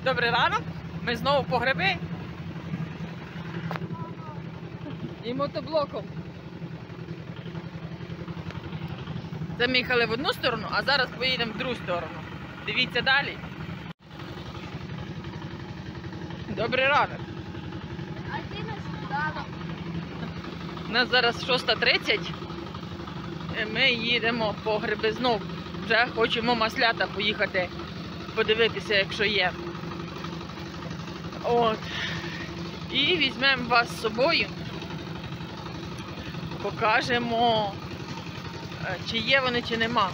Добрий ранок, ми знову по гриби і мотоблоком. Це ми їхали в одну сторону, а зараз поїдемо в другу сторону. Дивіться далі. Добрий ранок. У нас зараз 6:30. Ми їдемо по гриби знов. Вже хочемо маслята поїхати, подивитися, якщо є. От. І візьмемо вас з собою. Покажемо, чи є вони, чи нема.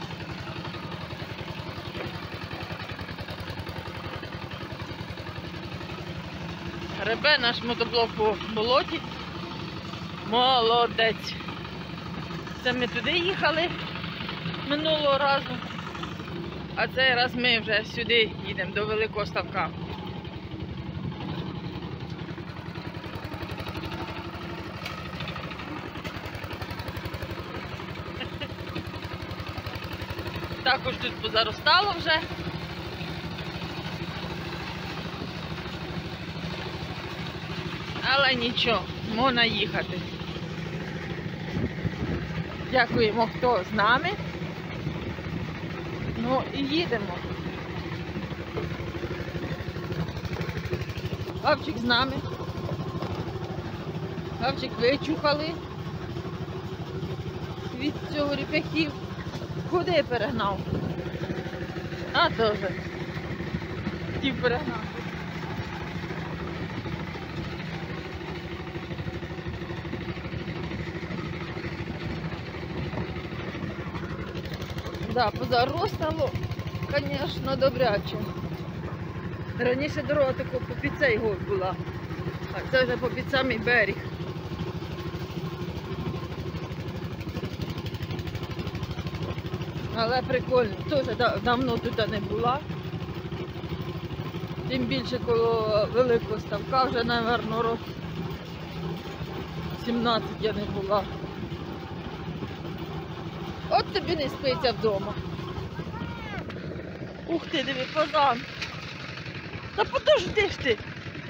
Гребе наш мотоблок по болоті. Молодець. Це ми туди їхали минулого разу. А цей раз ми вже сюди їдемо, до Великого Ставка. Також тут позаростало вже. Але нічого, можна їхати. Дякуємо, хто з нами. Ну і їдемо. Гавчик з нами. Гавчик вичухали від цього ріп'яхів. Куди перегнав? А, теж. Хотів перегнати. Да, позаростало, звісно, добряче. Раніше дорога тако попід цей гор була, а це вже попід самий берег. Але прикольно, теж давно тут не була. Тим більше коло Великого Ставка, вже, мабуть, років 17 я не була. От тобі не спиться вдома. Ух ти, диви, фазан. Та подожди ж ти.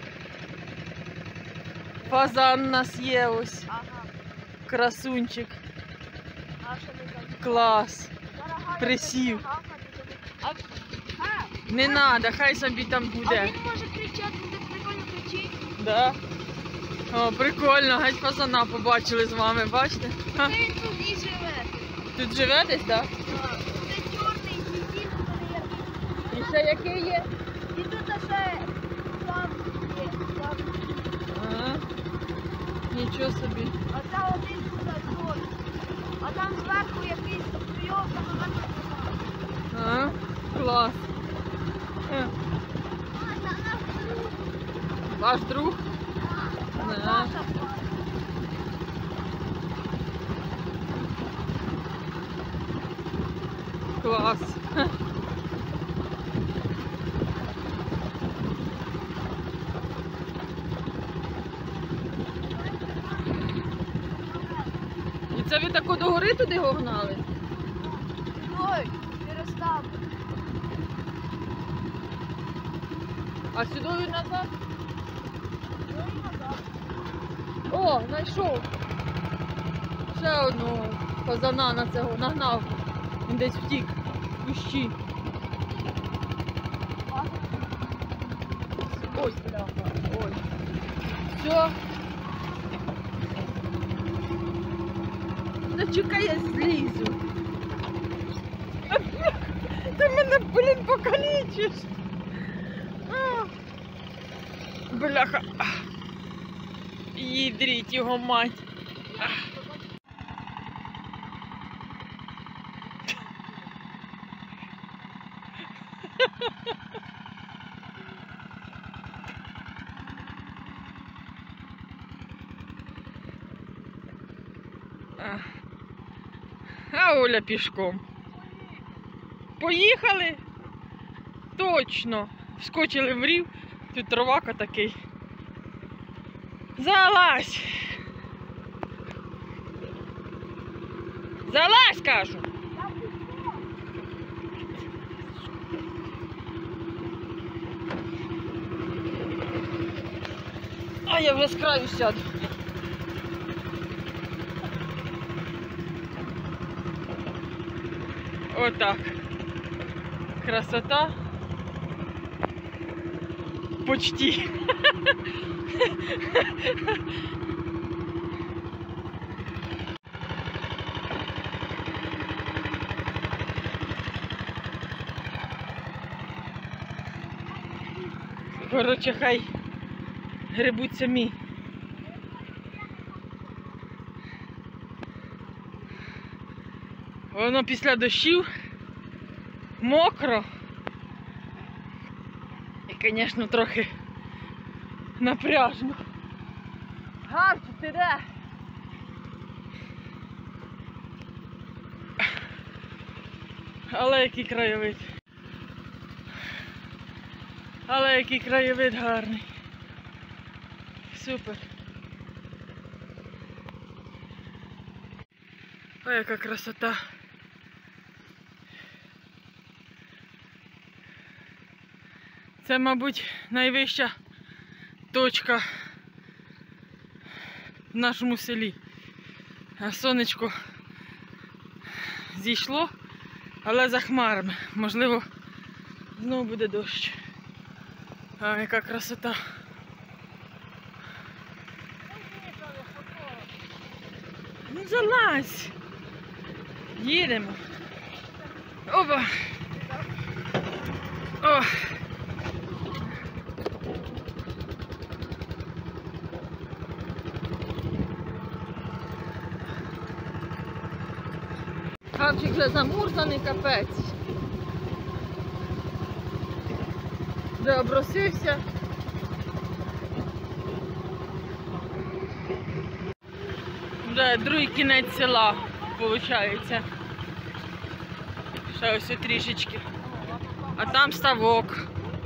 Фазан у нас є ось. Ага. Красунчик. Клас. Присів. Не треба, хай собі там буде. А він може кричати, він так прикольно кричить. Да. О, прикольно, геть фазана побачили з вами, бачите? Це він тут і живе. Тут живе десь, так? Так. Це чорний, сидів, тут І ще який є? і тут ще там є. Там. Ага. Нічого собі. А це один тут той. А там зверху якийсь прийомка, Ага. Клас. Ваш друг? Да. Клас. І це ви тако до гори туди гогнали? Ой, перестав. А сюди і назад? О, знайшов. Ще одного фазана на цього нагнав. Він десь втік. Кущі. Ось, бляха. Ой. Все. Зачекай, я злізу. Ти мене, блін, покалічиш. Бляха. Їдріть його мать. А Оля пішком. Поїхали? Точно. Вскочили в рів. Тут травака такий. Залазь! Залазь, кажу! А я вже з краю сяду. Отак. Красота. Почти. Коротше, хай грибуть самі. Воно після дощів мокро. І, звісно, трохи напряжно. Гарчу, ти де? Але який краєвид. Але який краєвид гарний. Супер. Ой, яка красота. Це, мабуть, найвища точка в нашому селі. А сонечко зійшло, але за хмарами. Можливо, знову буде дощ. А, яка красота. Ну, залазь. Їдемо. Опа. О. Хавчик вже замурзаний, капець. Вже обросився. Вже другий кінець села, виходить. Ще ось трішечки. А там ставок.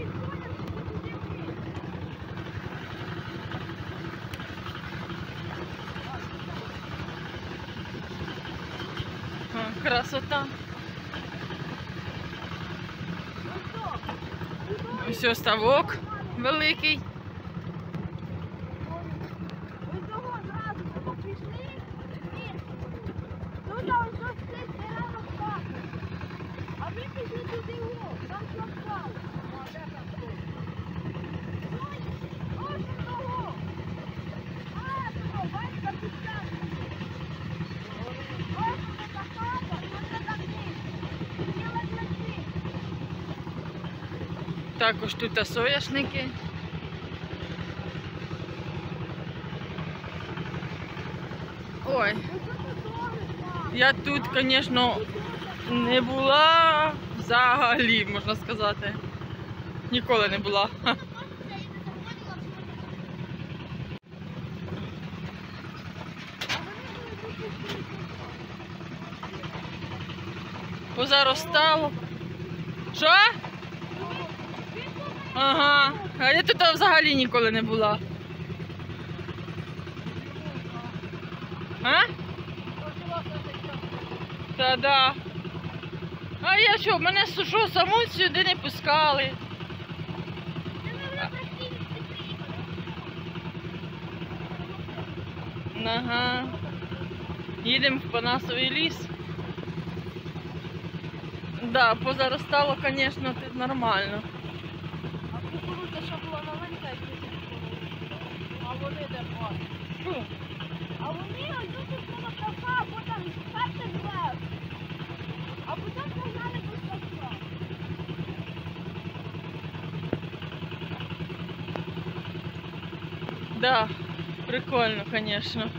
О, красота. Ось ставок великий. Також тут соняшники. Ой, я тут, звісно, не була взагалі, можна сказати. Ніколи не була. Позаростало. Що? Ага, а я тут взагалі ніколи не була. А? Та-да. А я що, мене що, саму сюди не пускали? Ага. Їдемо в Панасовий ліс. Да, позаростало, звісно, тут нормально. Кукурудза, що була маленька, а вони де бачать. А вони ось тут коло кафа, потім перше зверху. А потім погнали до кафа. Да, прикольно, звісно.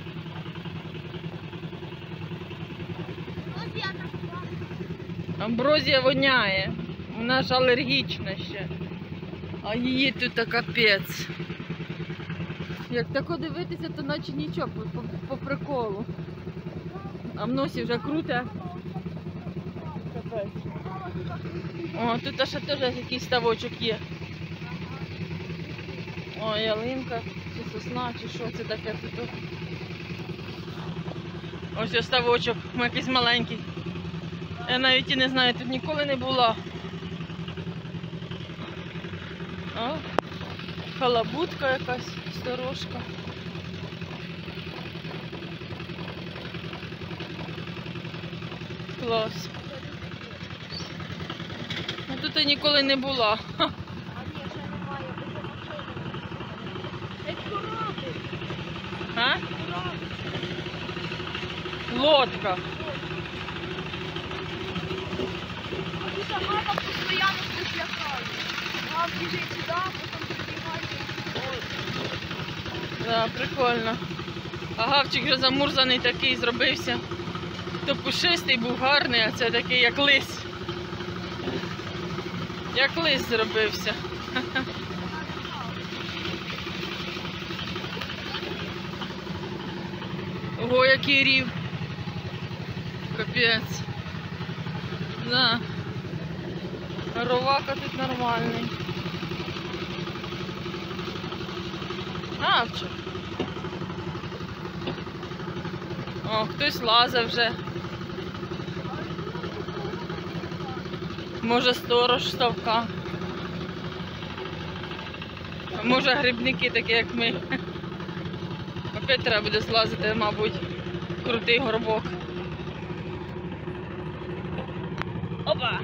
Амброзія воняє. Вона ж алергічна ще. А її тут капець. Як тако дивитися, то наче нічого, по приколу. А в носі вже круте. Капець. О, тут ще теж якийсь ставочок є. О, ялинка, чи сосна, чи що це таке тут. Ось ставочок, якийсь маленький. Я навіть і не знаю, тут ніколи не була. О. Халабутка якась, сторожка. Клас. Ну, тут я ніколи не була. А ні, вже немає, бо це машини. Як корабль. А? Корабль. Лодка. А тут мама постійно щось лякає. Мама біжить сюди, потім підбігає. Ой. Да, прикольно. А гавчик вже замурзаний такий зробився. То пушистий був гарний, а це такий як лис. Як лис зробився. Ого, який рів. Капець. Да. Ровака тут нормальний. Гавчик. О, хтось лазив вже. Може сторож ставка. А може грибники такі, як ми. Опять треба буде злазити, мабуть, крутий горбок. Опа!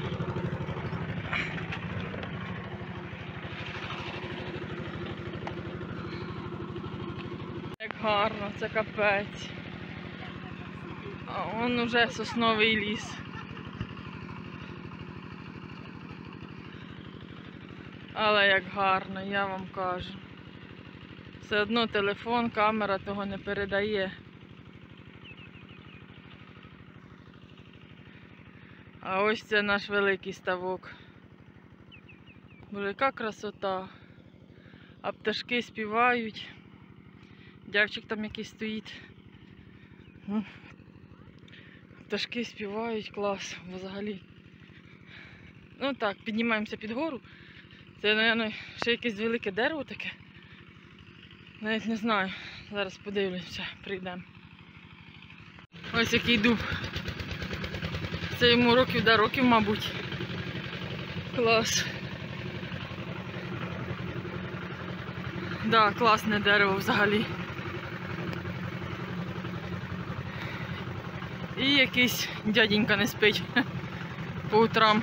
Як гарно, це капець. А вон уже сосновий ліс. Але як гарно, я вам кажу. Все одно телефон, камера того не передає. А ось це наш великий ставок. Боже, яка красота. А пташки співають. Дявчик там якийсь стоїть. Пташки співають, клас взагалі. Ну так, піднімаємося під гору. Це, мабуть, ще якесь велике дерево таке. Навіть не знаю. Зараз подивимося, прийдемо. Ось який дуб. Це йому років, мабуть. Клас. Да, класне дерево взагалі. І якийсь дяденька не спить по утрам.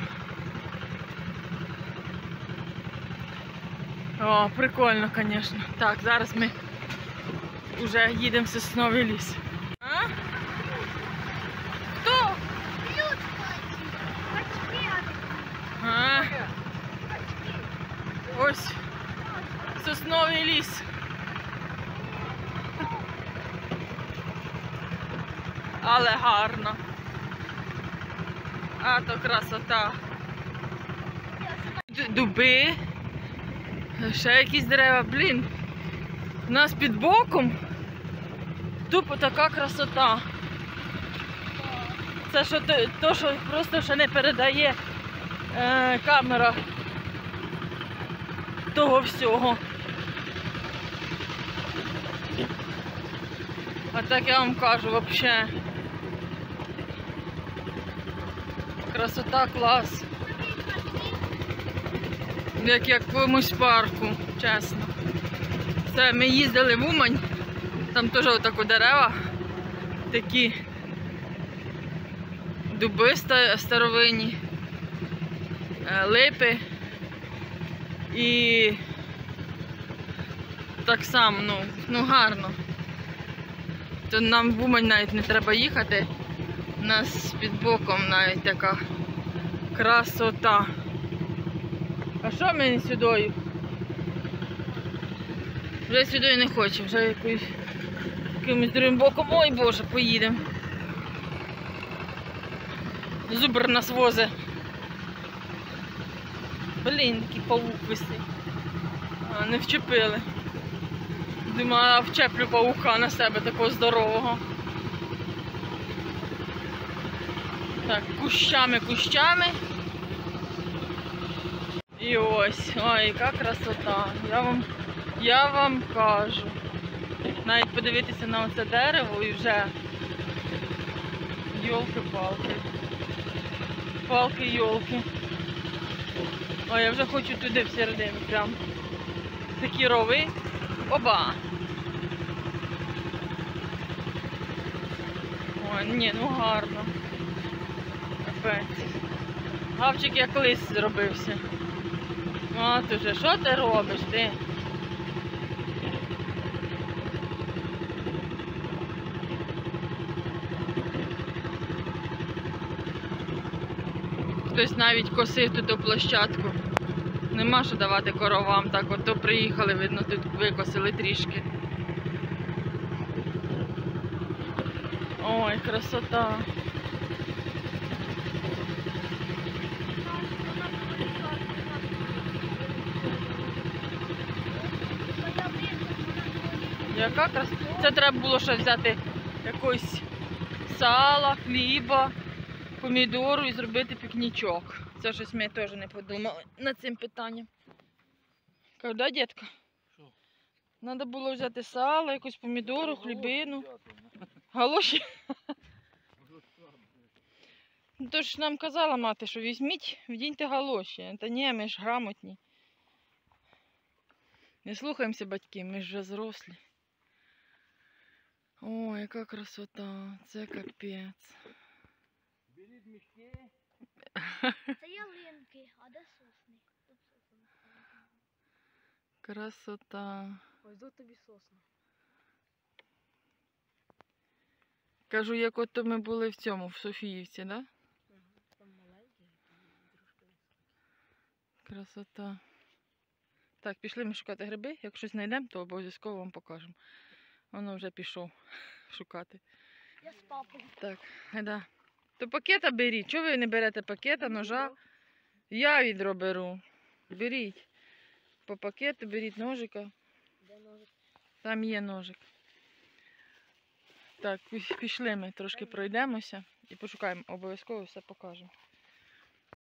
О, прикольно, звісно. Так, зараз ми вже їдемо в сосновий ліс. А? Хто? А? Ось сосновий ліс. Але гарно. А то красота. Дуби. Ще якісь дерева. Блін. У нас під боком тупо така красота. Це що то, що просто ще не передає камера того всього. А так я вам кажу, взагалі. Красота, клас. Як в якомусь парку, чесно. Все, ми їздили в Умань, там теж отако дерева, такі дуби старовинні, липи і так само, ну гарно. То нам в Умань навіть не треба їхати, у нас під боком навіть така красота. А що ми сюди? Вже сюди не хочу, вже якимось другим боком. Ой Боже, поїдемо. Зубр нас возить. Блін, який павук висить. А, не вчепили. Думаю, вчеплю павука на себе, такого здорового. Так, кущами. І ось, ой, яка красота. Я вам кажу. Навіть подивитися на оце дерево і вже йолки-палки. Палки-йолки. Ой, я вже хочу туди всередину прям. такі рови. Оба! Ой, ні, ну гарно. Капець. Гавчик як лис зробився. От уже, що ти робиш, ти? Хтось навіть косив тут площадку. Нема що давати коровам, так от то приїхали, видно, тут викосили трішки. Ой, красота. Яка красота. Це треба було ще взяти якось сала, хліба, помідору і зробити пікнічок. Це щось ми теж не подумали над цим питанням. Когда, дітка? Що? Треба було взяти сало, якусь помідору, хлібину. Галоші? Ну, то ж нам казала мати, що візьміть, вдіньте галоші. Та ні, ми ж грамотні. Не слухаємося батьків, ми ж вже зрослі. О, яка красота, це капець. Беріть мішки. Це ялинки, а де сосни? Тут сосни. Красота. Ось тут тобі сосни. Кажу, як от ми були в цьому, в Софіївці, да? Там маленькі, трошки. Красота. Так, пішли ми шукати гриби. Як щось знайдемо, то обов'язково вам покажемо. Воно вже пішов шукати. Я з папою. Так, гайда. То пакета беріть. Чого ви не берете пакета, ножа? Я відро беру. Беріть. По пакету беріть ножика. Де ножик? Там є ножик. Так, пішли ми трошки пройдемося і пошукаємо. Обов'язково все покажемо.